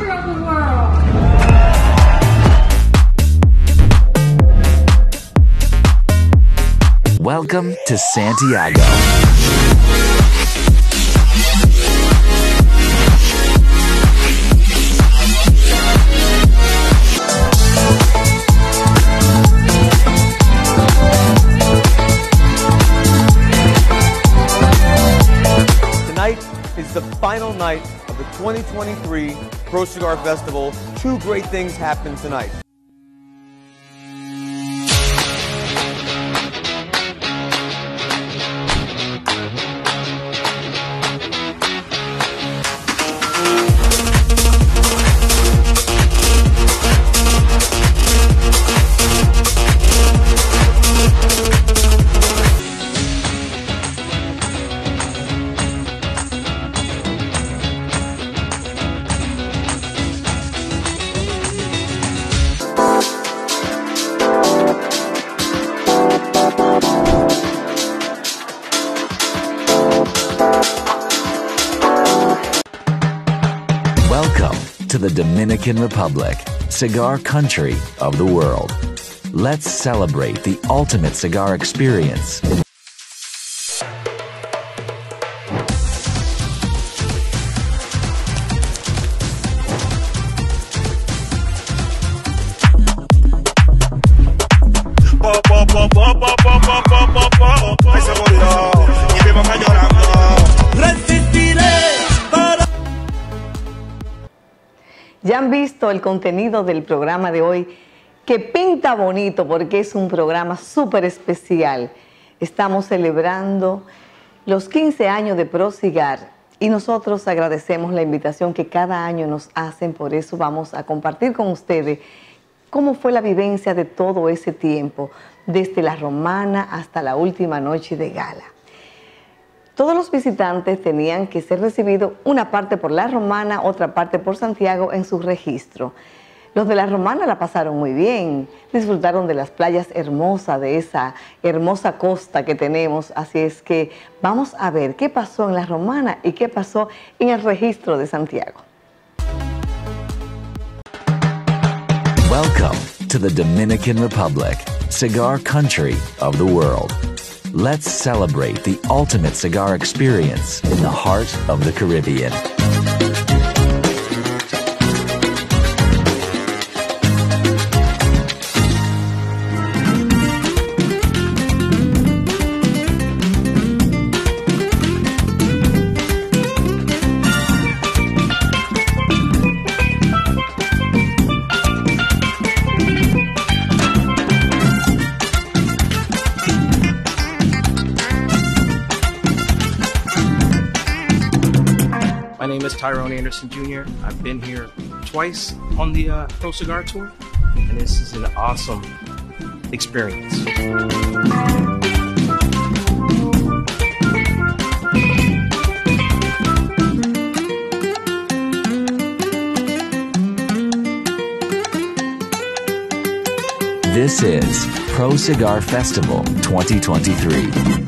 country of the world. Welcome to Santiago. Tonight is the final night of the 2023 Pro Cigar Festival. Two great things happen tonight. Welcome to the Dominican Republic, cigar country of the world. Let's celebrate the ultimate cigar experience. Ya han visto el contenido del programa de hoy, que pinta bonito porque es un programa súper especial. Estamos celebrando los 15 años de Pro Cigar y nosotros agradecemos la invitación que cada año nos hacen. Por eso vamos a compartir con ustedes cómo fue la vivencia de todo ese tiempo, desde la romana hasta la última noche de gala. Todos los visitantes tenían que ser recibidos una parte por la romana, otra parte por Santiago en su registro. Los de la romana la pasaron muy bien, disfrutaron de las playas hermosas, de esa hermosa costa que tenemos. Así es que vamos a ver qué pasó en la romana y qué pasó en el registro de Santiago. Welcome to the Dominican Republic, cigar country of the world. Let's celebrate the ultimate cigar experience in the heart of the Caribbean. My name is Tyrone Anderson Jr. I've been here twice on the Pro Cigar Tour, and this is an awesome experience. This is Pro Cigar Festival 2023.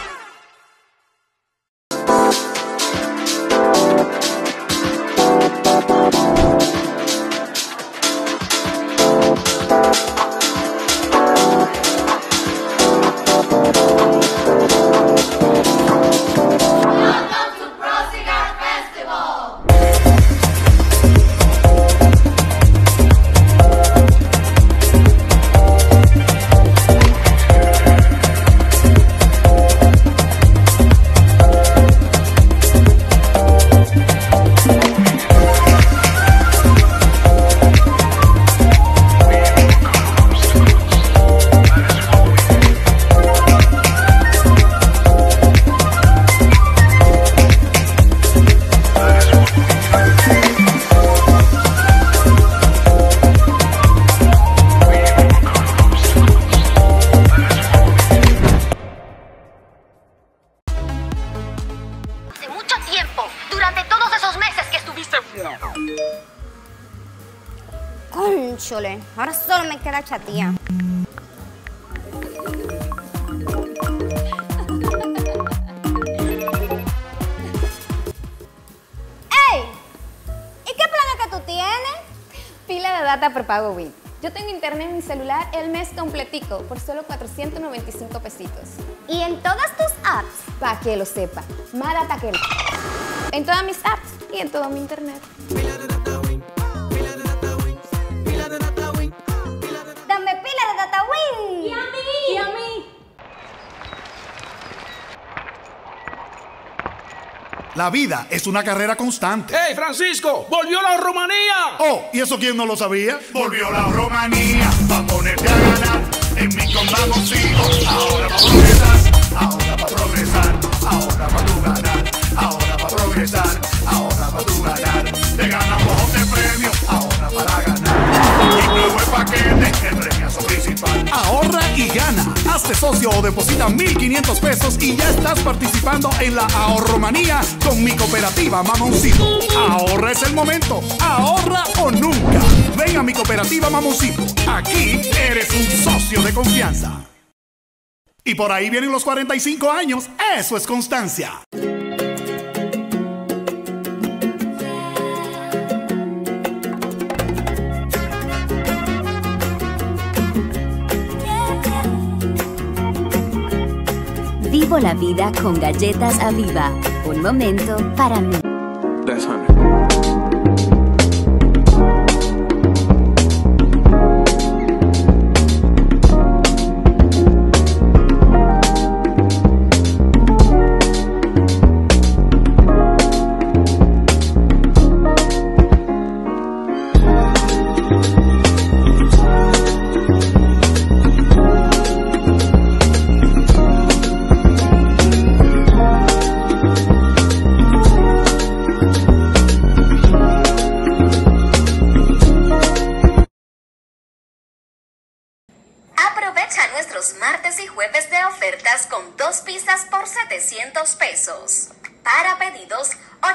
Cónchole, ahora solo me queda chatía. ¡Ey! ¿Y qué planes que tú tienes? Pila de data prepago Win. Yo tengo internet en mi celular el mes completico por solo 495 pesitos. ¿Y en todas tus apps? Pa' que lo sepa, más data que en todas mis apps y en todo mi internet. ¡Dame pila de data Win! ¡Y a mí! ¡Y a mí! La vida es una carrera constante. ¡Hey, Francisco! ¡Volvió la romanía! Oh, ¿y eso quién no lo sabía? Volvió la romanía, pa' ponerte a ganar. En mi vamos hijos, ahora va a progresar. Ahora va a progresar, ahora va a ganar. Ahora va a progresar, ahora va a ganar. Te ganamos de premio, ahora para ganar. Y nuevo el paquete, el premiazo principal. Ahorra y gana. Hazte socio o deposita 1,500 pesos y ya estás participando en la ahorromanía con mi cooperativa Mamoncito. Ahorra es el momento. Ahorra o nunca. Ven a mi cooperativa Mamoncito. Aquí eres un socio de confianza. Y por ahí vienen los 45 años. Eso es constancia. Vivo la vida con galletas Aviva. Un momento para mí. That's honey. Martes y jueves de ofertas con 2 pizzas por 700 pesos. Para pedidos,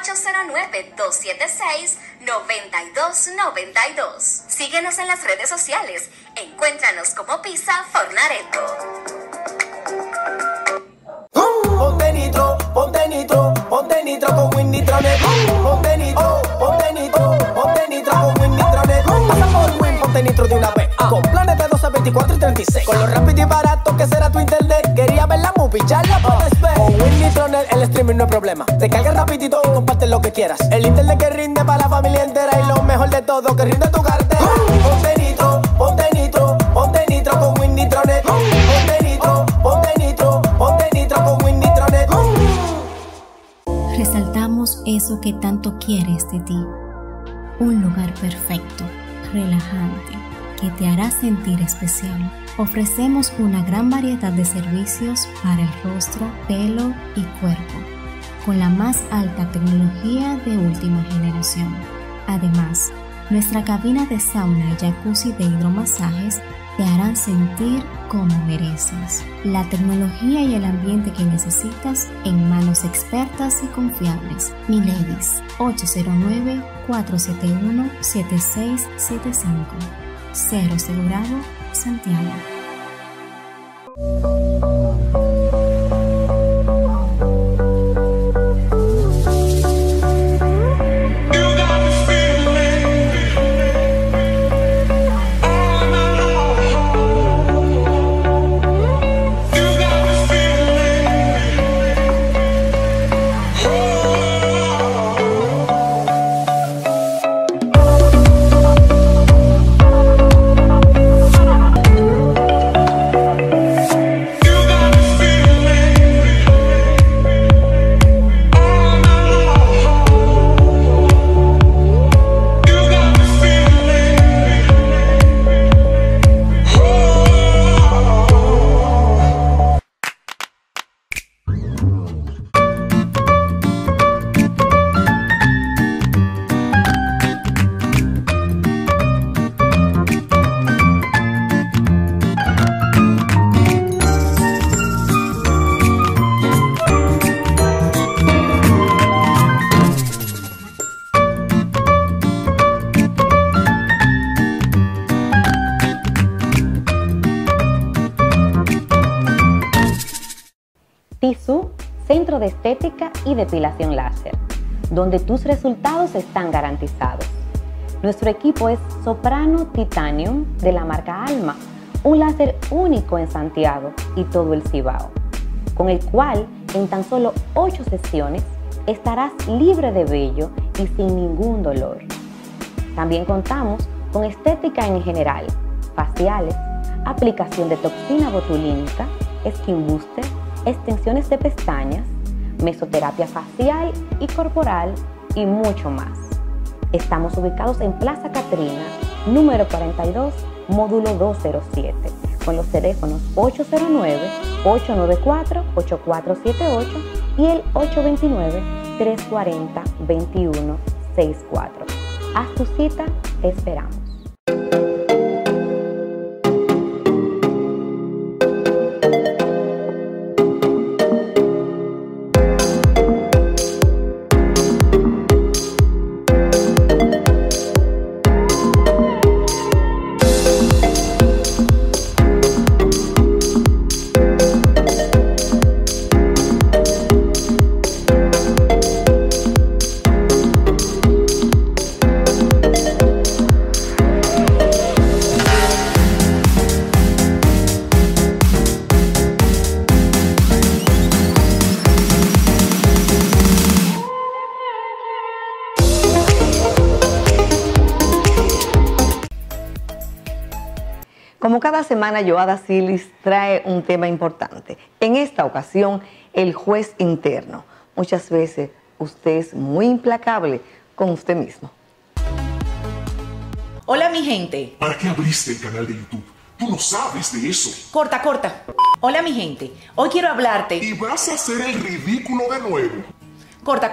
809-276-9292. Síguenos en las redes sociales. Encuéntranos como Pizza Fornareto. Ponte nitro, ponte nitro, ponte nitro con Win Nitronet. Ponte nitro, ponte nitro, ponte nitro con Win Nitronet. Pasa por Win, ponte nitro de una vez. Con planes de 12, 24 y 36. Con lo rápido y barato que será tu internet. Quería ver la movie, ya la puedes ver. Con Win Nitronet el streaming no es problema. Te cargas rapidito y comparte lo que quieras. El internet que rinde para la familia entera. Y lo mejor de todo, que rinde tu cartera. Ponte nitro, ponte nitro, ponte nitro con Win Nitronet. Ponte nitro, ponte nitro, ponte nitro con Win Nitronet. Resaltamos eso que tanto quieres de ti. Un lugar perfecto, relajante, que te hará sentir especial. Ofrecemos una gran variedad de servicios para el rostro, pelo y cuerpo, con la más alta tecnología de última generación. Además, nuestra cabina de sauna y jacuzzi de hidromasajes te harán sentir como mereces. La tecnología y el ambiente que necesitas en manos expertas y confiables. Mi Ladies, 809-471-7675. Cero Segurado, Santiago. Tissú, centro de estética y depilación láser, donde tus resultados están garantizados. Nuestro equipo es Soprano Titanium de la marca Alma, un láser único en Santiago y todo el Cibao, con el cual en tan solo 8 sesiones estarás libre de vello y sin ningún dolor. También contamos con estética en general, faciales, aplicación de toxina botulínica, skin booster, extensiones de pestañas, mesoterapia facial y corporal y mucho más. Estamos ubicados en Plaza Catrina, número 42, módulo 207, con los teléfonos 809-894-8478 y el 829-340-2164. Haz tu cita, te esperamos. Como cada semana, Yoada Silis trae un tema importante. En esta ocasión, el juez interno. Muchas veces usted es muy implacable con usted mismo. Hola, mi gente. ¿Para qué abriste el canal de YouTube? Tú no sabes de eso. Corta. Hola, mi gente. Hoy quiero hablarte. Y vas a hacer el ridículo de nuevo. Corta.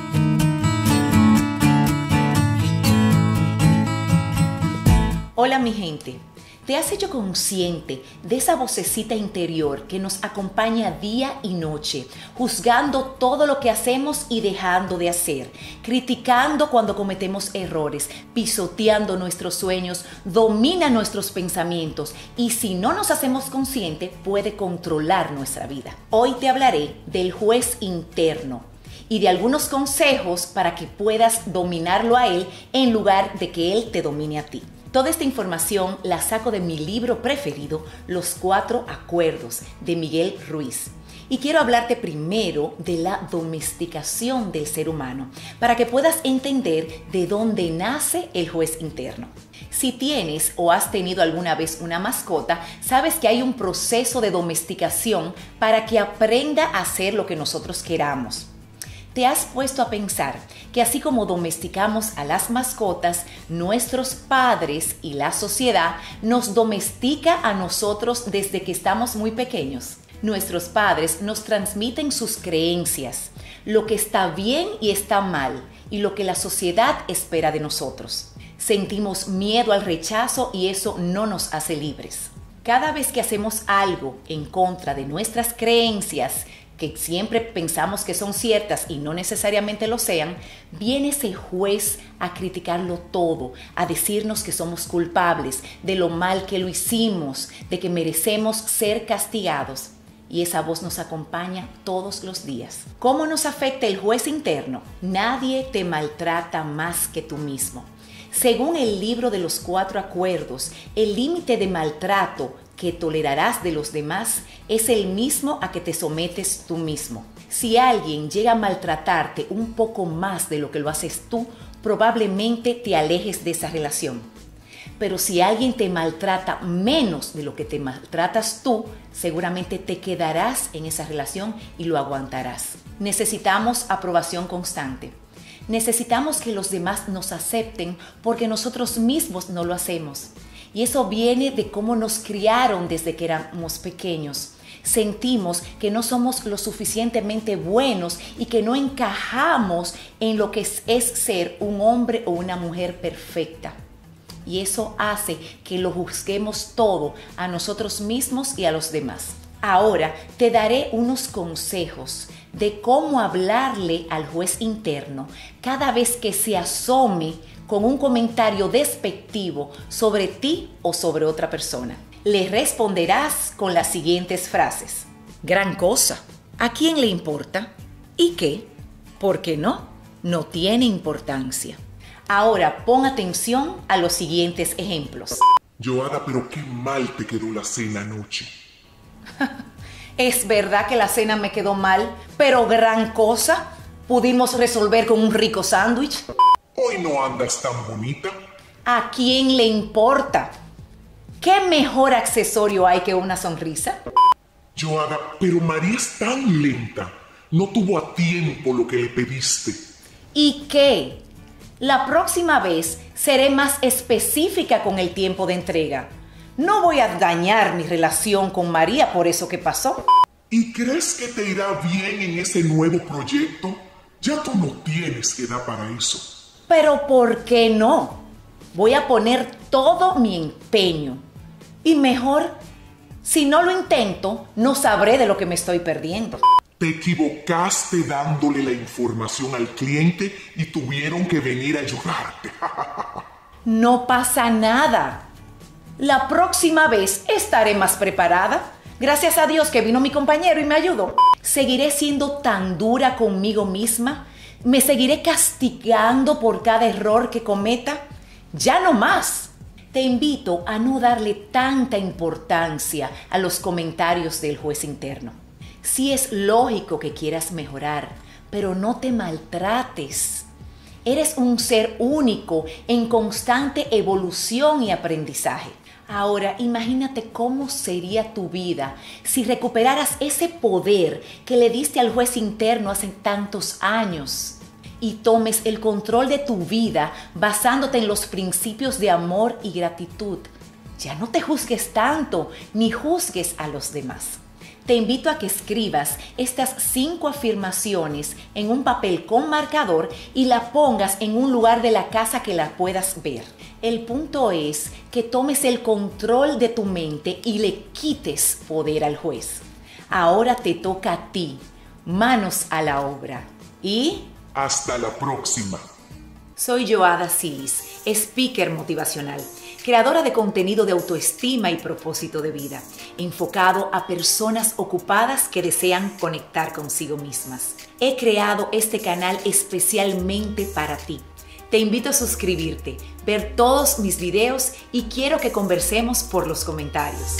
Hola, mi gente. ¿Te has hecho consciente de esa vocecita interior que nos acompaña día y noche, juzgando todo lo que hacemos y dejando de hacer, criticando cuando cometemos errores, pisoteando nuestros sueños, domina nuestros pensamientos y si no nos hacemos conscientes puede controlar nuestra vida? Hoy te hablaré del juez interno y de algunos consejos para que puedas dominarlo a él en lugar de que él te domine a ti. Toda esta información la saco de mi libro preferido, Los 4 Acuerdos, de Miguel Ruiz. Y quiero hablarte primero de la domesticación del ser humano, para que puedas entender de dónde nace el juez interno. Si tienes o has tenido alguna vez una mascota, sabes que hay un proceso de domesticación para que aprenda a hacer lo que nosotros queramos. ¿Te has puesto a pensar que así como domesticamos a las mascotas, nuestros padres y la sociedad nos domestica a nosotros desde que estamos muy pequeños? Nuestros padres nos transmiten sus creencias, lo que está bien y está mal, y lo que la sociedad espera de nosotros. Sentimos miedo al rechazo y eso no nos hace libres. Cada vez que hacemos algo en contra de nuestras creencias, que siempre pensamos que son ciertas y no necesariamente lo sean, viene ese juez a criticarlo todo, a decirnos que somos culpables de lo mal que lo hicimos, de que merecemos ser castigados. Y esa voz nos acompaña todos los días. ¿Cómo nos afecta el juez interno? Nadie te maltrata más que tú mismo. Según el libro de los 4 acuerdos, el límite de maltrato que tolerarás de los demás es el mismo a que te sometes tú mismo. Si alguien llega a maltratarte un poco más de lo que lo haces tú, probablemente te alejes de esa relación. Pero si alguien te maltrata menos de lo que te maltratas tú, seguramente te quedarás en esa relación y lo aguantarás. Necesitamos aprobación constante. Necesitamos que los demás nos acepten porque nosotros mismos no lo hacemos. Y eso viene de cómo nos criaron desde que éramos pequeños. Sentimos que no somos lo suficientemente buenos y que no encajamos en lo que es ser un hombre o una mujer perfecta. Y eso hace que lo juzguemos todo a nosotros mismos y a los demás. Ahora te daré unos consejos de cómo hablarle al juez interno cada vez que se asome con un comentario despectivo sobre ti o sobre otra persona. Le responderás con las siguientes frases. Gran cosa. ¿A quién le importa? ¿Y qué? ¿Por qué no? No tiene importancia. Ahora pon atención a los siguientes ejemplos. Joana, pero qué mal te quedó la cena anoche. Es verdad que la cena me quedó mal, pero gran cosa pudimos resolver con un rico sándwich. Hoy no andas tan bonita. ¿A quién le importa? ¿Qué mejor accesorio hay que una sonrisa? Joana, pero María es tan lenta. No tuvo a tiempo lo que le pediste. ¿Y qué? La próxima vez seré más específica con el tiempo de entrega. No voy a dañar mi relación con María por eso que pasó. ¿Y crees que te irá bien en ese nuevo proyecto? Ya tú no tienes edad para eso. Pero ¿por qué no? Voy a poner todo mi empeño. Y mejor, si no lo intento, no sabré de lo que me estoy perdiendo. Te equivocaste dándole la información al cliente y tuvieron que venir a ayudarte. No pasa nada. La próxima vez estaré más preparada. Gracias a Dios que vino mi compañero y me ayudó. ¿Seguiré siendo tan dura conmigo misma? ¿Me seguiré castigando por cada error que cometa? Ya no más. Te invito a no darle tanta importancia a los comentarios del juez interno. Sí es lógico que quieras mejorar, pero no te maltrates. Eres un ser único en constante evolución y aprendizaje. Ahora, imagínate cómo sería tu vida si recuperaras ese poder que le diste al juez interno hace tantos años y tomes el control de tu vida basándote en los principios de amor y gratitud. Ya no te juzgues tanto ni juzgues a los demás. Te invito a que escribas estas 5 afirmaciones en un papel con marcador y la pongas en un lugar de la casa que la puedas ver. El punto es que tomes el control de tu mente y le quites poder al juez. Ahora te toca a ti. Manos a la obra. Y... hasta la próxima. Soy Joada Silis, speaker motivacional, creadora de contenido de autoestima y propósito de vida, enfocado a personas ocupadas que desean conectar consigo mismas. He creado este canal especialmente para ti. Te invito a suscribirte, ver todos mis videos y quiero que conversemos por los comentarios.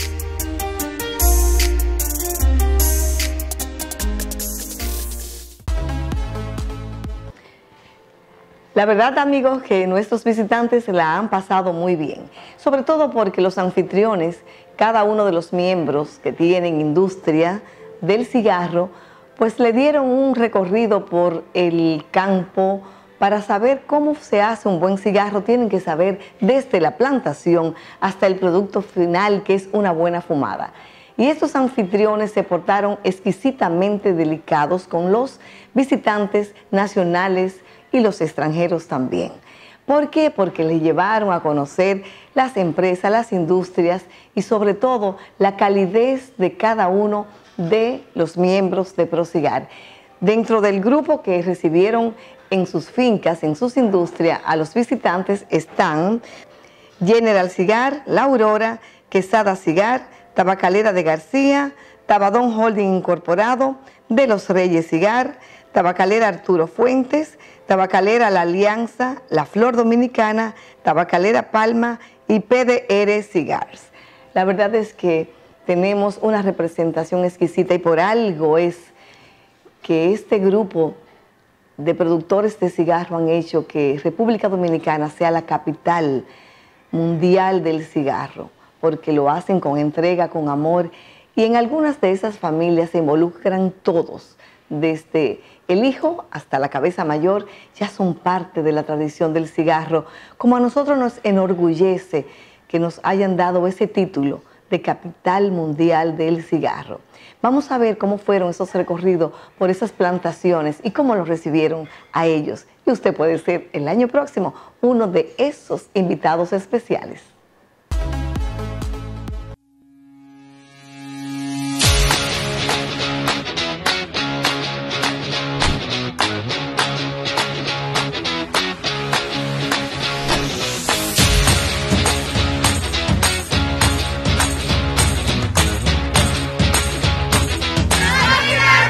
La verdad, amigos, que nuestros visitantes la han pasado muy bien, sobre todo porque los anfitriones, cada uno de los miembros que tienen industria del cigarro, pues le dieron un recorrido por el campo para saber cómo se hace un buen cigarro. Tienen que saber desde la plantación hasta el producto final, que es una buena fumada. Y estos anfitriones se portaron exquisitamente delicados con los visitantes nacionales y los extranjeros también. ¿Por qué? Porque le llevaron a conocer las empresas, las industrias y sobre todo la calidez de cada uno de los miembros de Procigar. Dentro del grupo que recibieron en sus fincas, en sus industrias, a los visitantes están General Cigar, La Aurora, Quesada Cigar, Tabacalera de García, Tabadón Holding Incorporado, De los Reyes Cigar, Tabacalera Arturo Fuentes, Tabacalera La Alianza, La Flor Dominicana, Tabacalera Palma y PDR Cigars. La verdad es que tenemos una representación exquisita y por algo es que este grupo de productores de cigarro han hecho que República Dominicana sea la capital mundial del cigarro, porque lo hacen con entrega, con amor, y en algunas de esas familias se involucran todos, desde el hijo hasta la cabeza mayor, ya son parte de la tradición del cigarro, como a nosotros nos enorgullece que nos hayan dado ese título de capital mundial del cigarro. Vamos a ver cómo fueron esos recorridos por esas plantaciones y cómo los recibieron a ellos. Y usted puede ser el año próximo uno de esos invitados especiales.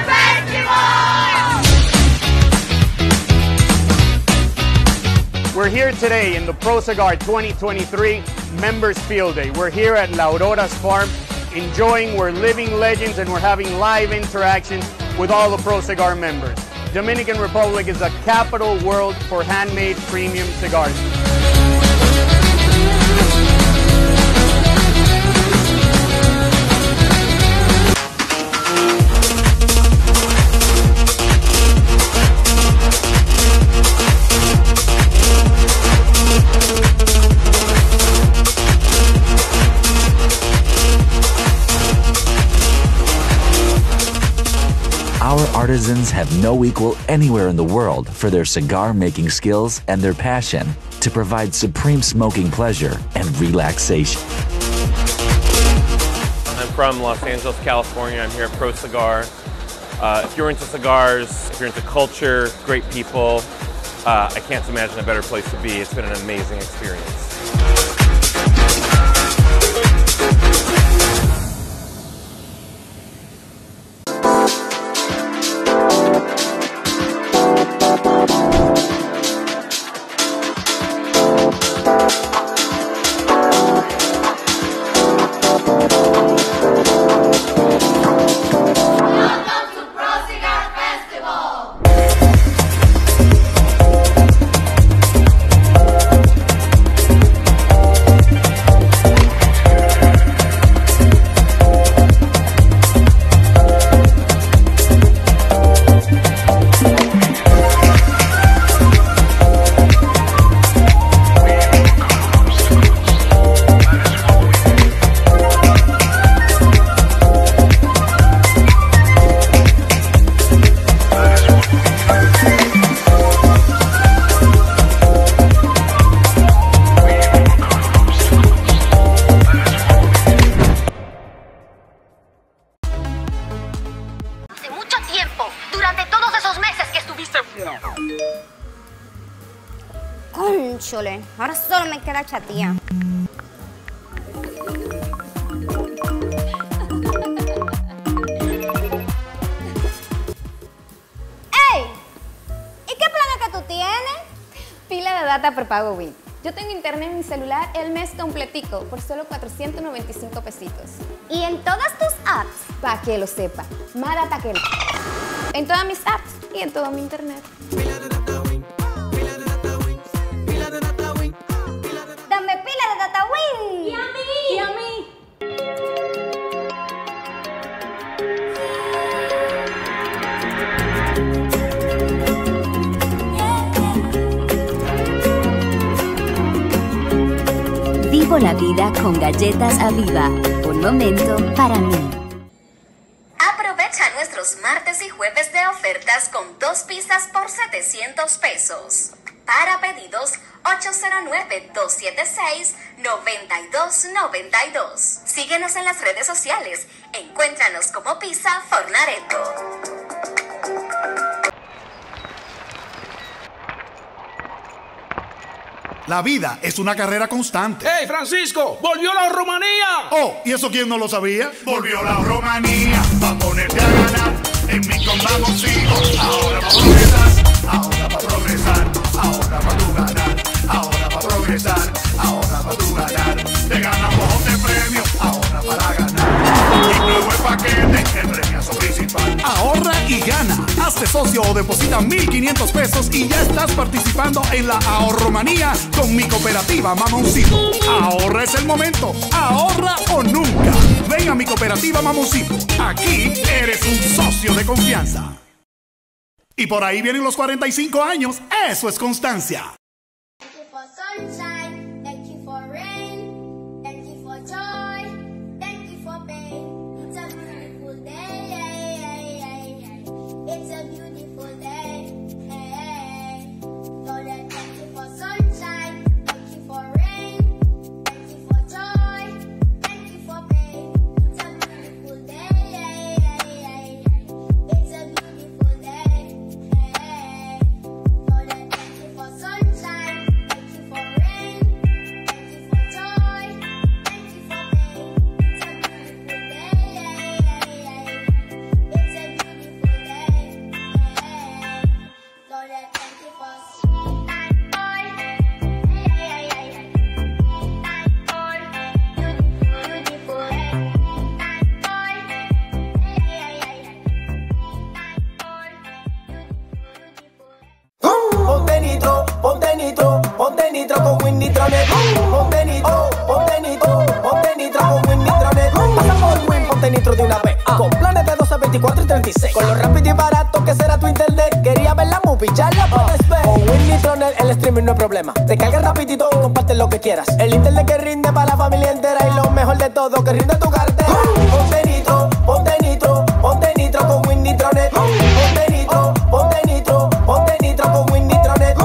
We're here today in the Pro Cigar 2023 Members Field Day. We're here at La Aurora's farm enjoying, we're living legends, and we're having live interactions with all the Pro Cigar members. Dominican Republic is a capital world for handmade premium cigars. Our artisans have no equal anywhere in the world for their cigar-making skills and their passion to provide supreme smoking pleasure and relaxation. I'm from Los Angeles, California. I'm here at Pro Cigar. If you're into cigars, if you're into culture, great people, I can't imagine a better place to be. It's been an amazing experience. Cónchole, ahora solo me queda chatía. ¡Ey! ¿Y qué plan es que tú tienes? Pila de data prepago Win. Yo tengo internet en mi celular el mes completico por solo 495 pesitos. ¿Y en todas tus apps? Pa' que lo sepa, más data que en todas mis apps y en todo mi internet. ¡Dame pila de data Win! ¡Y a mí! ¡Y a mí! Vivo la vida con galletas Aviva. Un momento para mí. Aprovecha nuestros martes y jueves de ofertas con 2 pizzas por 700 pesos. Para pedidos, 809-276-9292. Síguenos en las redes sociales. Encuéntranos como Pizza Fornareto. La vida es una carrera constante. ¡Hey, Francisco! ¡Volvió la Romanía! Oh, ¿y eso quién no lo sabía? Volvió la Romanía, pa' ponerte a ganar. En mi vamos sigo. Ahora va a progresar, ahora va a progresar, ahora va tú ganar, ahora va a progresar, ahora va tú ganar. Te ganamos de premio, ahora para ganar. Y nuevo el paquete, el premiazo principal. Ahorra y gana. Hazte socio o deposita 1,500 pesos y ya estás participando en la Ahorromanía con mi cooperativa Mamoncito. Ahorra es el momento. Ahorra o nunca. Ven a mi cooperativa Mamoncito. Aquí eres un socio de confianza. Y por ahí vienen los 45 años. Eso es constancia. Sunshine. Con lo rápido y barato que será tu internet. Quería ver la movie, ya la puedes ver. Con Winnie Tronel el streaming no hay problema. Te cargas rapidito y compartes lo que quieras. El internet que rinde para la familia entera. Y lo mejor de todo, que rinde tu cartera. Ponte Nitro, ponte Nitro, ponte Nitro con Winnie Tronel. Ponte Nitro, ponte Nitro, ponte Nitro con Winnie Tronel.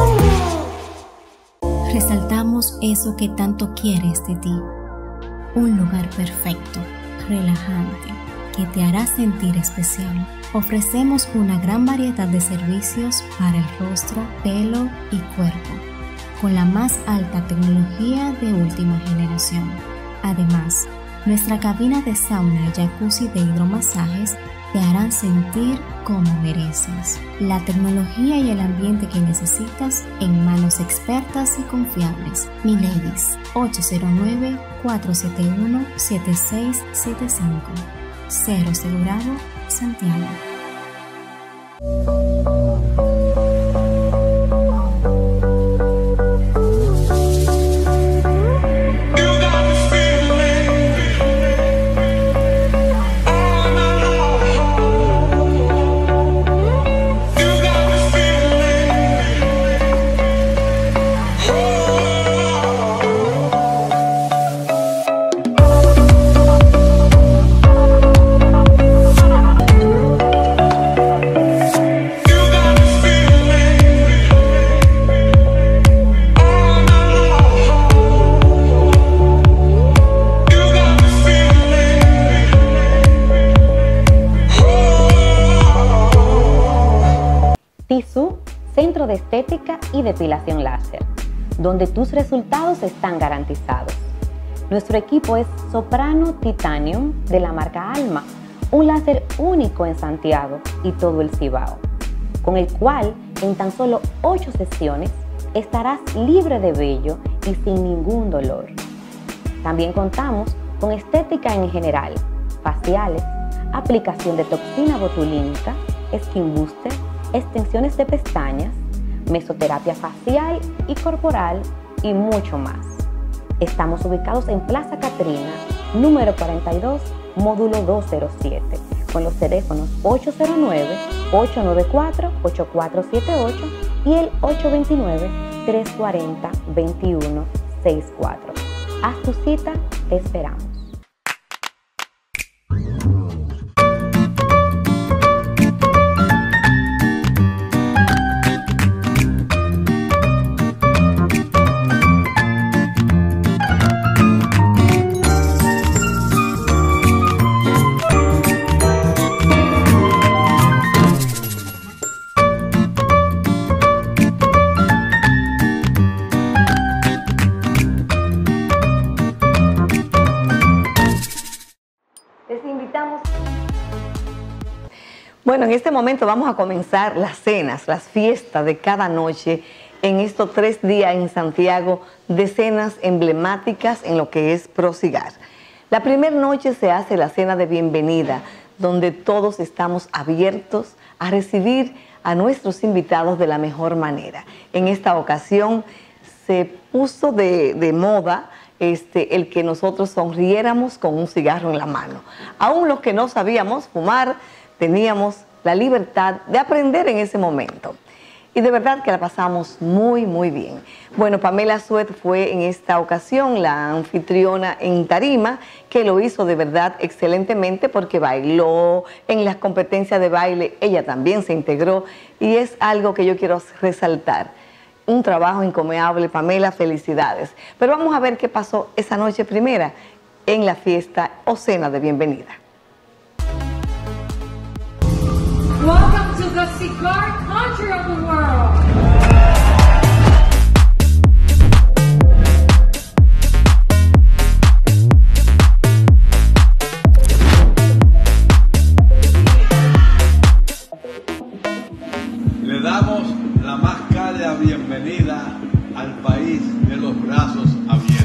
Resaltamos eso que tanto quieres de ti. Un lugar perfecto, relajante, que te hará sentir especial. Ofrecemos una gran variedad de servicios para el rostro, pelo y cuerpo, con la más alta tecnología de última generación. Además, nuestra cabina de sauna y jacuzzi de hidromasajes te harán sentir como mereces. La tecnología y el ambiente que necesitas en manos expertas y confiables. Miladies, 809-471-7675. Cero Asegurado, Santiago. Tissú, centro de estética y depilación láser, donde tus resultados están garantizados. Nuestro equipo es Soprano Titanium de la marca Alma, un láser único en Santiago y todo el Cibao, con el cual en tan solo 8 sesiones estarás libre de vello y sin ningún dolor. También contamos con estética en general, faciales, aplicación de toxina botulínica, skin booster, extensiones de pestañas, mesoterapia facial y corporal y mucho más. Estamos ubicados en Plaza Catrina, número 42, módulo 207, con los teléfonos 809-894-8478 y el 829-340-2164. Haz tu cita, te esperamos. Bueno, en este momento vamos a comenzar las cenas, las fiestas de cada noche en estos 3 días en Santiago de cenas emblemáticas en lo que es Procigar. La primera noche se hace la cena de bienvenida, donde todos estamos abiertos a recibir a nuestros invitados de la mejor manera. En esta ocasión se puso de moda el que nosotros sonriéramos con un cigarro en la mano. Aún los que no sabíamos fumar, teníamos la libertad de aprender en ese momento. Y de verdad que la pasamos muy, muy bien. Bueno, Pamela Suet fue en esta ocasión la anfitriona en tarima, que lo hizo de verdad excelentemente porque bailó en las competencias de baile. Ella también se integró y es algo que yo quiero resaltar. Un trabajo encomiable, Pamela, felicidades. Pero vamos a ver qué pasó esa noche primera en la fiesta o cena de bienvenida. Welcome to the cigar country of the world. Le damos la más cálida bienvenida al país de los brazos abiertos.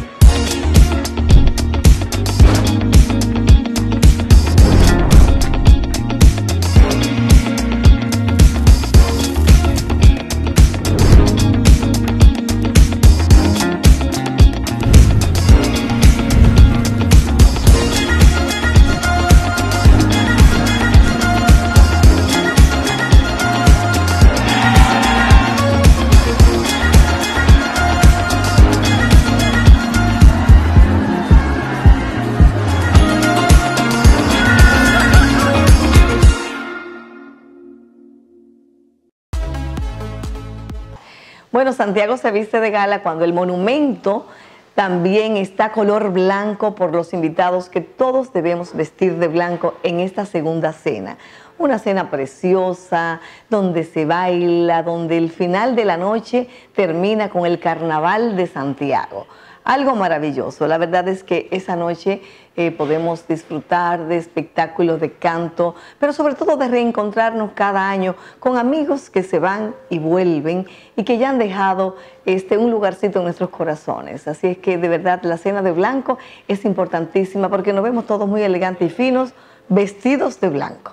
Bueno, Santiago se viste de gala cuando el monumento también está color blanco por los invitados que todos debemos vestir de blanco en esta segunda cena. Una cena preciosa, donde se baila, donde el final de la noche termina con el Carnaval de Santiago. Algo maravilloso. La verdad es que esa noche podemos disfrutar de espectáculos de canto, pero sobre todo de reencontrarnos cada año con amigos que se van y vuelven y que ya han dejado un lugarcito en nuestros corazones. Así es que de verdad la cena de blanco es importantísima porque nos vemos todos muy elegantes y finos, vestidos de blanco.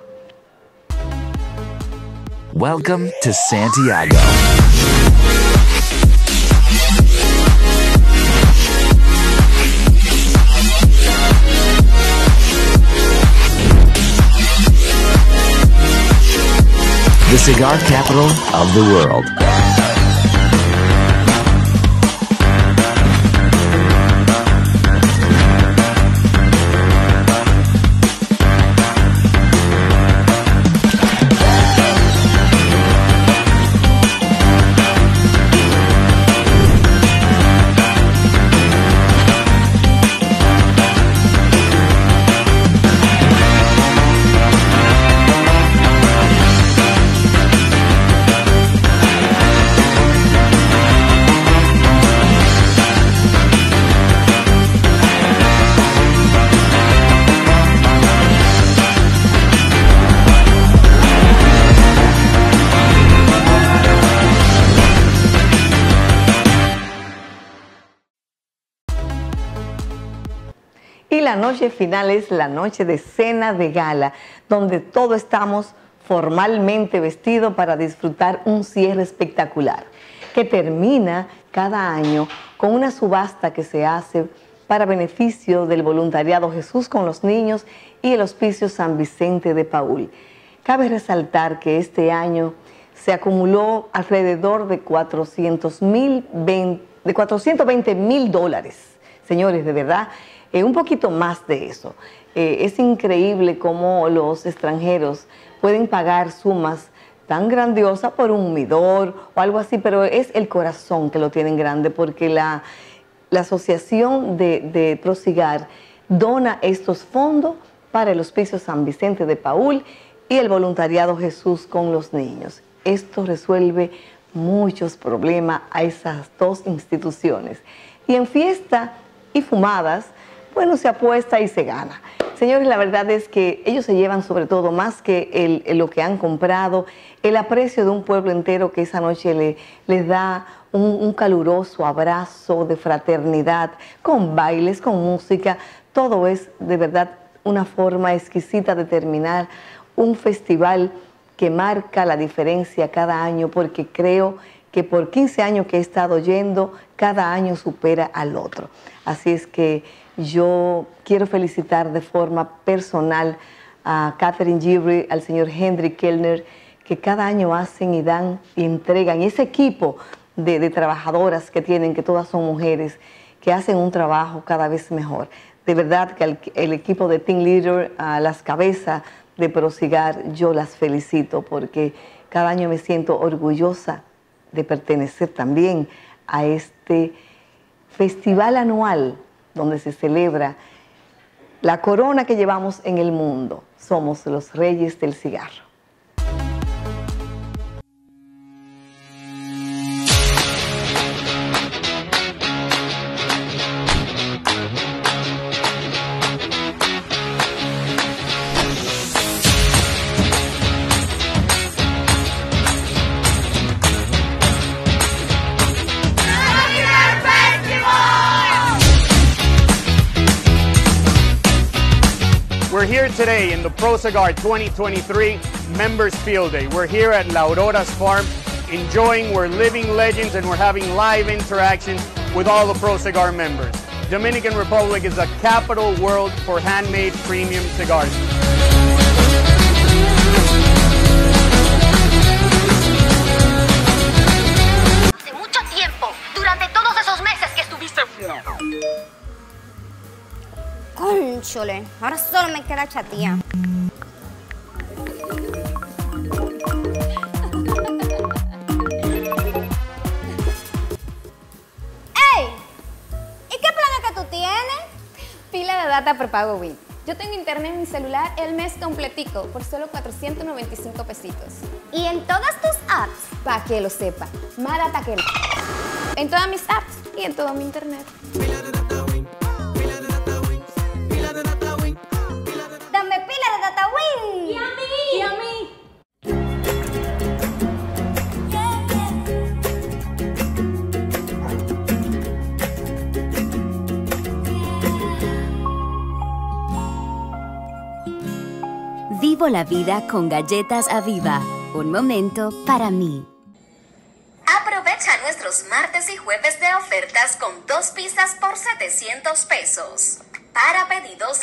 Welcome to Santiago. The cigar capital of the world. Y la noche final es la noche de cena de gala, donde todos estamos formalmente vestidos para disfrutar un cierre espectacular, que termina cada año con una subasta que se hace para beneficio del voluntariado Jesús con los Niños y el Hospicio San Vicente de Paúl. Cabe resaltar que este año se acumuló alrededor de $420,000. Señores, de verdad, un poquito más de eso. Es increíble cómo los extranjeros pueden pagar sumas tan grandiosas por un humidor o algo así, pero es el corazón que lo tienen grande, porque la Asociación de Procigar dona estos fondos para el Hospicio San Vicente de Paúl y el voluntariado Jesús con los Niños. Esto resuelve muchos problemas a esas dos instituciones. Y en fiesta y fumadas, bueno, se apuesta y se gana. Señores, la verdad es que ellos se llevan sobre todo, más que lo que han comprado, el aprecio de un pueblo entero que esa noche les da un caluroso abrazo de fraternidad, con bailes, con música. Todo es de verdad una forma exquisita de terminar un festival que marca la diferencia cada año, porque creo que por 15 años que he estado yendo, cada año supera al otro. Así es que yo quiero felicitar de forma personal a Catherine Gibri, al señor Henry Kellner, que cada año hacen y dan y entregan. Y ese equipo de trabajadoras que tienen, que todas son mujeres, que hacen un trabajo cada vez mejor. De verdad que el equipo de Team Leader, a las cabezas de Procigar, yo las felicito porque cada año me siento orgullosa de pertenecer también a este festival anual donde se celebra la corona que llevamos en el mundo. Somos los reyes del cigarro. We're here today in the ProCigar 2023 Members Field Day. We're here at La Aurora's Farm enjoying, we're living legends and we're having live interactions with all the ProCigar members. Dominican Republic is a capital world for handmade premium cigars. Hace mucho tiempo, durante todos esos meses que estuviste... Cónchole, ahora solo me queda chatía. tiene? Pila de data prepago Win. Yo tengo internet en mi celular el mes completico por solo 495 pesitos. ¿Y en todas tus apps? Pa' que lo sepa, más data que... En todas mis apps y en todo mi internet. ¡Dame pila de data Win! ¡Y a mí! ¡Y a mí! Vivo la vida con galletas Aviva. Un momento para mí. Aprovecha nuestros martes y jueves de ofertas con 2 pizzas por 700 pesos. Para pedidos,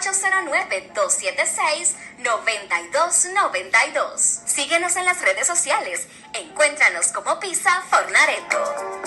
809-276-9292. Síguenos en las redes sociales. Encuéntranos como Pizza Fornareto.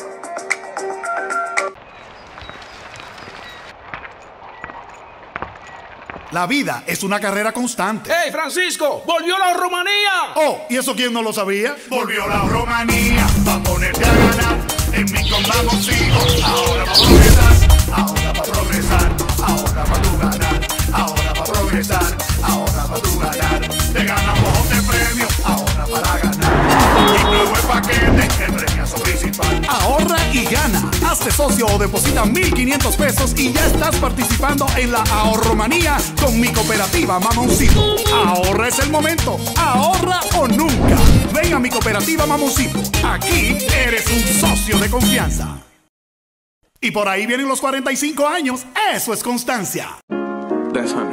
La vida es una carrera constante. ¡Hey, Francisco! ¡Volvió la Romanía! Oh, ¿y eso quién no lo sabía? Volvió la Romanía, pa' ponerte a ganar. En mi vamos sigo, ahora pa' progresar, ahora pa' progresar, ahora pa' tu ganar, ahora pa' progresar, ahora pa' tu ganar. Te ganamos de premio, ahora para ganar. Y nuevo el paquete, el premiazo principal. Ahorra y gana. Hazte socio o deposita 1,500 pesos y ya estás participando en la Ahorromanía con mi cooperativa Mamoncito. Ahorra es el momento. Ahorra o nunca. Ven a mi cooperativa Mamoncito. Aquí eres un socio de confianza. Y por ahí vienen los 45 años. Eso es constancia. That's 100.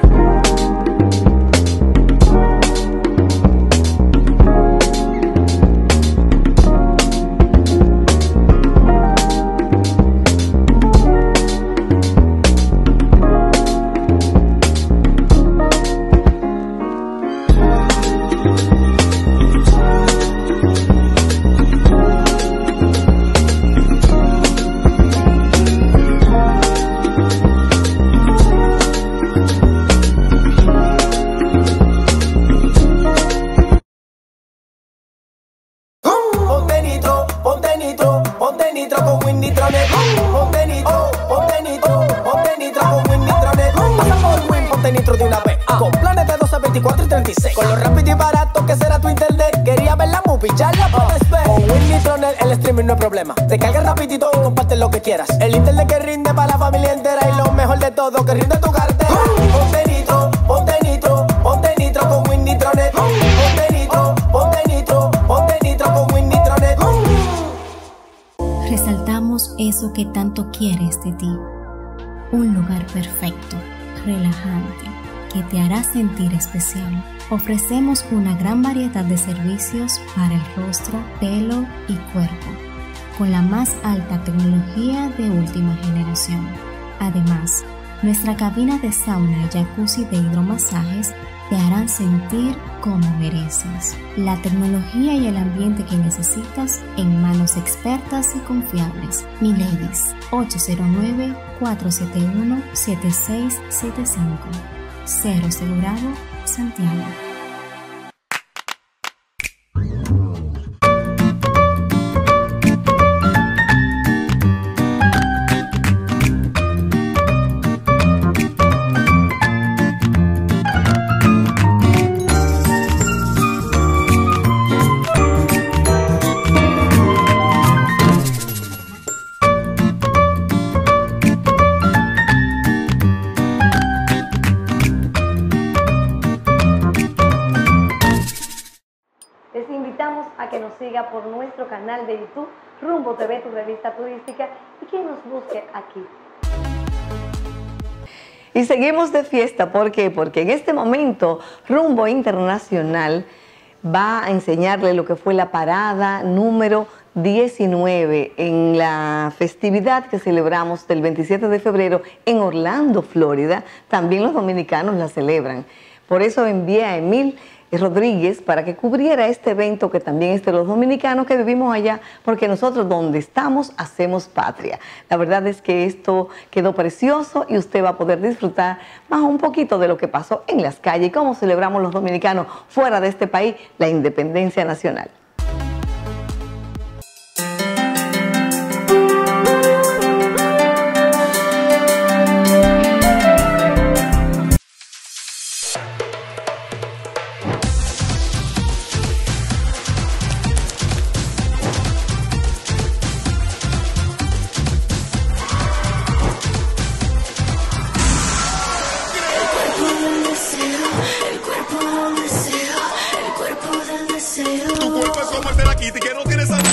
Con lo rápido y barato que será tu internet. Quería ver la movie, ya la puedes ver. Con Winnie Tronel el streaming no es problema. Te cargas rapidito y comparte lo que quieras. El internet que rinde para la familia entera. Y lo mejor de todo, que rinde tu cartera. Ponte nitro, ponte nitro, ponte nitro con Winnie Tronel. Ponte nitro, ponte nitro, ponte nitro con Winnie Tronel. Resaltamos eso que tanto quieres de ti. Un lugar perfecto, relajante, que te hará sentir especial. Ofrecemos una gran variedad de servicios para el rostro, pelo y cuerpo, con la más alta tecnología de última generación. Además, nuestra cabina de sauna y jacuzzi de hidromasajes te harán sentir como mereces. La tecnología y el ambiente que necesitas en manos expertas y confiables. Miledis, 809-471-7675. Cero Asegurado, Santiago. Por nuestro canal de YouTube Rumbo TV, tu revista turística, y que nos busque aquí. Y seguimos de fiesta, ¿por qué? Porque en este momento Rumbo Internacional va a enseñarle lo que fue la parada número 19 en la festividad que celebramos del 27 de febrero en Orlando, Florida. También los dominicanos la celebran. Por eso envié a Emil Rodríguez para que cubriera este evento que también es de los dominicanos que vivimos allá, porque nosotros donde estamos hacemos patria. La verdad es que esto quedó precioso y usted va a poder disfrutar más un poquito de lo que pasó en las calles y cómo celebramos los dominicanos fuera de este país la independencia nacional.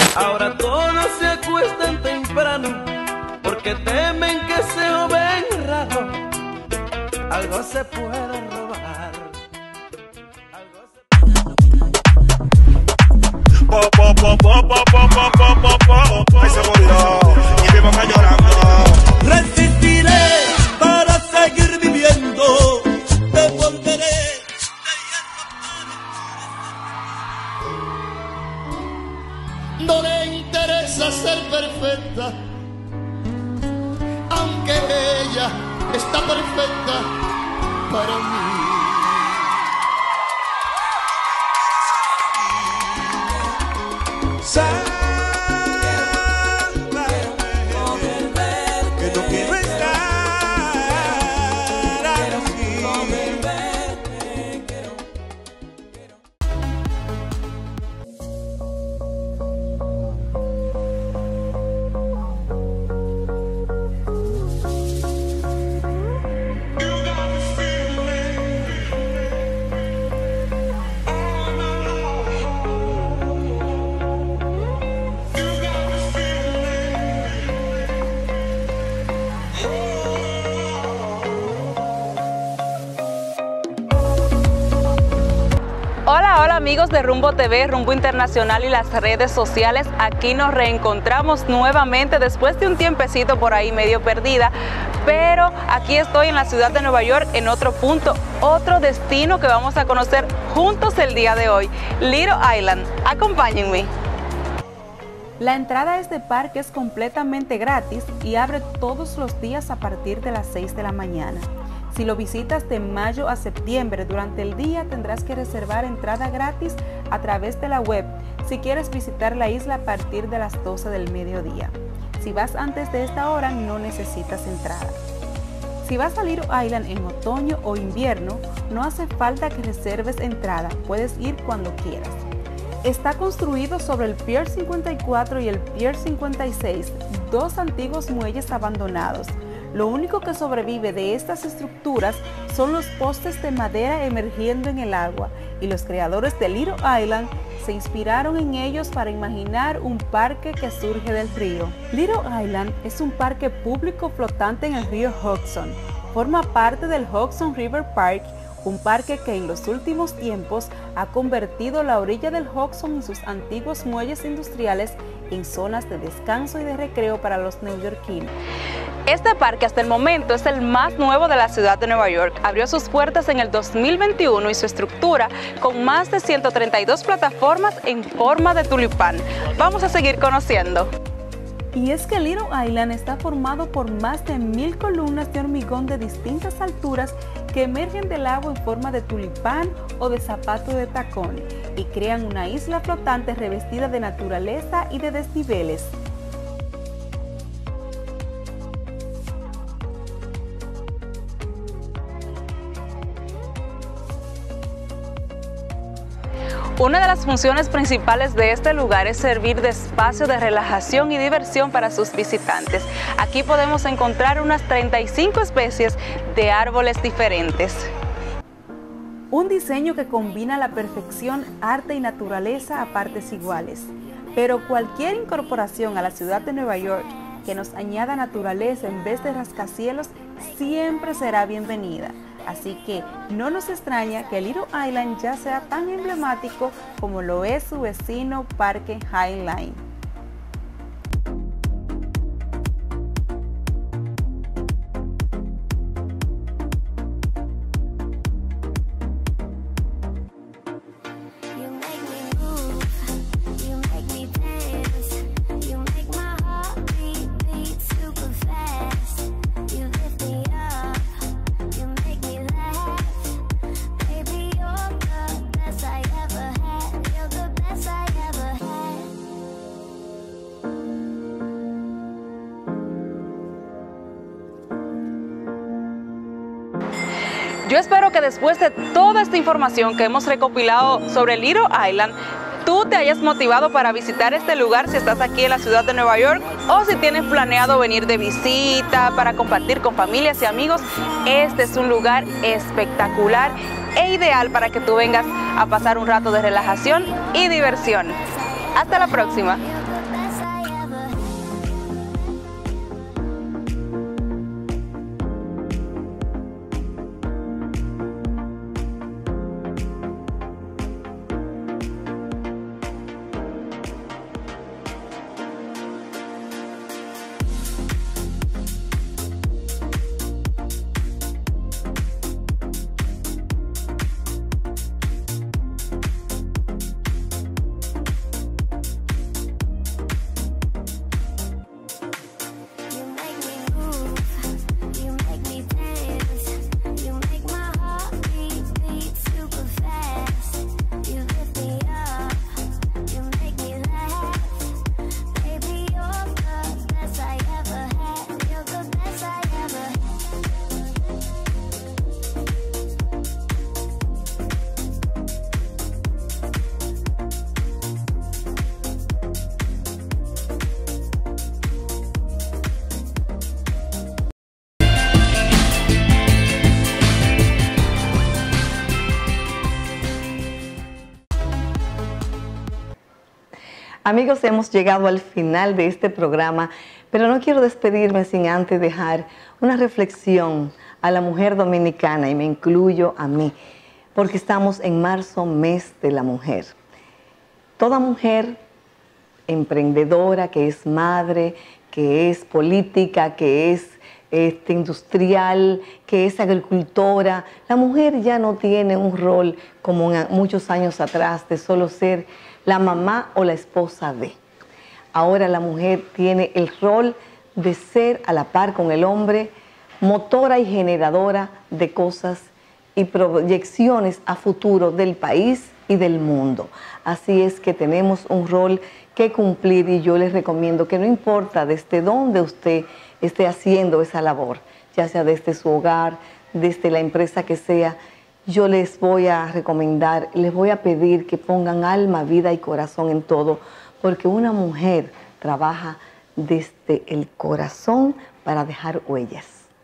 Ahora todos se acuestan temprano porque temen que ese joven raro algo se pueda robar. Ahí se murió y mi mamá llorando. Resistiré para seguir viviendo, te volveré. No le interesa ser perfecta, aunque ella está perfecta para mí. Que no quiero estar así. Hola amigos de Rumbo TV, Rumbo Internacional y las redes sociales. Aquí nos reencontramos nuevamente después de un tiempecito por ahí medio perdida, pero aquí estoy en la ciudad de Nueva York en otro punto, otro destino que vamos a conocer juntos el día de hoy, Little Island. Acompáñenme. La entrada a este parque es completamente gratis y abre todos los días a partir de las 6 de la mañana. Si lo visitas de mayo a septiembre, durante el día tendrás que reservar entrada gratis a través de la web si quieres visitar la isla a partir de las 12 del mediodía. Si vas antes de esta hora, no necesitas entrada. Si vas a Little Island en otoño o invierno, no hace falta que reserves entrada, puedes ir cuando quieras. Está construido sobre el Pier 54 y el Pier 56, dos antiguos muelles abandonados. Lo único que sobrevive de estas estructuras son los postes de madera emergiendo en el agua, y los creadores de Little Island se inspiraron en ellos para imaginar un parque que surge del río. Little Island es un parque público flotante en el río Hudson. Forma parte del Hudson River Park, un parque que en los últimos tiempos ha convertido la orilla del Hudson y sus antiguos muelles industriales en zonas de descanso y de recreo para los neoyorquinos. Este parque hasta el momento es el más nuevo de la ciudad de Nueva York. Abrió sus puertas en el 2021 y su estructura con más de 132 plataformas en forma de tulipán. Vamos a seguir conociendo. Y es que Little Island está formado por más de 1000 columnas de hormigón de distintas alturas que emergen del agua en forma de tulipán o de zapato de tacón y crean una isla flotante revestida de naturaleza y de desniveles. Una de las funciones principales de este lugar es servir de espacio de relajación y diversión para sus visitantes. Aquí podemos encontrar unas 35 especies de árboles diferentes. Un diseño que combina a la perfección arte y naturaleza a partes iguales. Pero cualquier incorporación a la ciudad de Nueva York que nos añada naturaleza en vez de rascacielos siempre será bienvenida. Así que no nos extraña que Little Island ya sea tan emblemático como lo es su vecino Parque High Line. Yo espero que después de toda esta información que hemos recopilado sobre Little Island, tú te hayas motivado para visitar este lugar si estás aquí en la ciudad de Nueva York o si tienes planeado venir de visita para compartir con familias y amigos. Este es un lugar espectacular e ideal para que tú vengas a pasar un rato de relajación y diversión. Hasta la próxima. Amigos, hemos llegado al final de este programa, pero no quiero despedirme sin antes dejar una reflexión a la mujer dominicana, y me incluyo a mí, porque estamos en marzo, mes de la mujer. Toda mujer emprendedora, que es madre, que es política, que es industrial, que es agricultora, la mujer ya no tiene un rol como muchos años atrás de solo ser la mamá o la esposa de. Ahora la mujer tiene el rol de ser a la par con el hombre, motora y generadora de cosas y proyecciones a futuro del país y del mundo. Así es que tenemos un rol que cumplir, y yo les recomiendo que no importa desde dónde usted esté haciendo esa labor, ya sea desde su hogar, desde la empresa que sea, yo les voy a recomendar, les voy a pedir que pongan alma, vida y corazón en todo, porque una mujer trabaja desde el corazón para dejar huellas.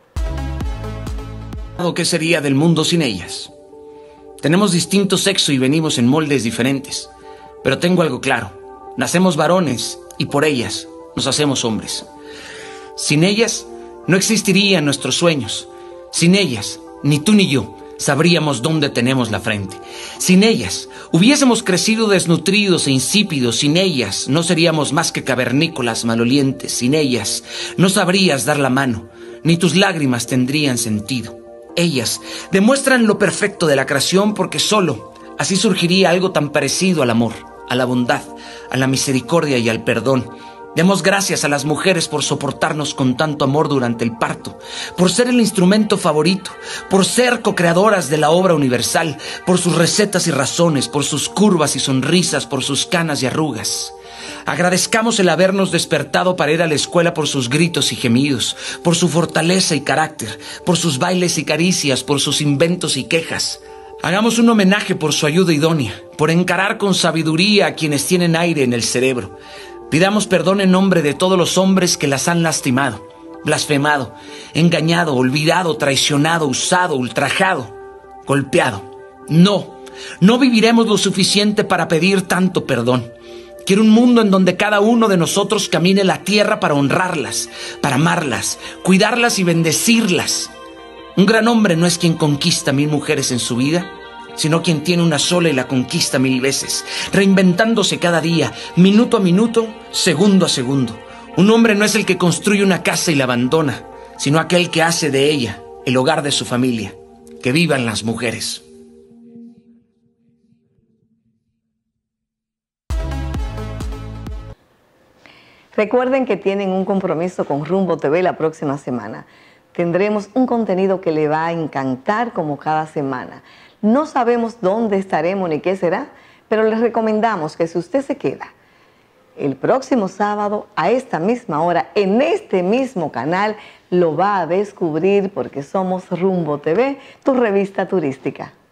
¿Qué sería del mundo sin ellas? Tenemos distinto sexo y venimos en moldes diferentes, pero tengo algo claro. Nacemos varones y por ellas nos hacemos hombres. Sin ellas no existirían nuestros sueños. Sin ellas, ni tú ni yo sabríamos dónde tenemos la frente. Sin ellas, hubiésemos crecido desnutridos e insípidos. Sin ellas, no seríamos más que cavernícolas malolientes. Sin ellas, no sabrías dar la mano, ni tus lágrimas tendrían sentido. Ellas demuestran lo perfecto de la creación, porque solo así surgiría algo tan parecido al amor, a la bondad, a la misericordia y al perdón. Demos gracias a las mujeres por soportarnos con tanto amor durante el parto, por ser el instrumento favorito, por ser co-creadoras de la obra universal, por sus recetas y razones, por sus curvas y sonrisas, por sus canas y arrugas. Agradezcamos el habernos despertado para ir a la escuela, por sus gritos y gemidos, por su fortaleza y carácter, por sus bailes y caricias, por sus inventos y quejas. Hagamos un homenaje por su ayuda idónea, por encarar con sabiduría a quienes tienen aire en el cerebro. Pidamos perdón en nombre de todos los hombres que las han lastimado, blasfemado, engañado, olvidado, traicionado, usado, ultrajado, golpeado. No viviremos lo suficiente para pedir tanto perdón. Quiero un mundo en donde cada uno de nosotros camine la tierra para honrarlas, para amarlas, cuidarlas y bendecirlas. Un gran hombre no es quien conquista 1000 mujeres en su vida, sino quien tiene una sola y la conquista 1000 veces, reinventándose cada día, minuto a minuto, segundo a segundo. Un hombre no es el que construye una casa y la abandona, sino aquel que hace de ella el hogar de su familia. Que vivan las mujeres. Recuerden que tienen un compromiso con Rumbo TV la próxima semana. Tendremos un contenido que le va a encantar como cada semana. No sabemos dónde estaremos ni qué será, pero les recomendamos que si usted se queda el próximo sábado a esta misma hora, en este mismo canal, lo va a descubrir, porque somos Rumbo TV, tu revista turística.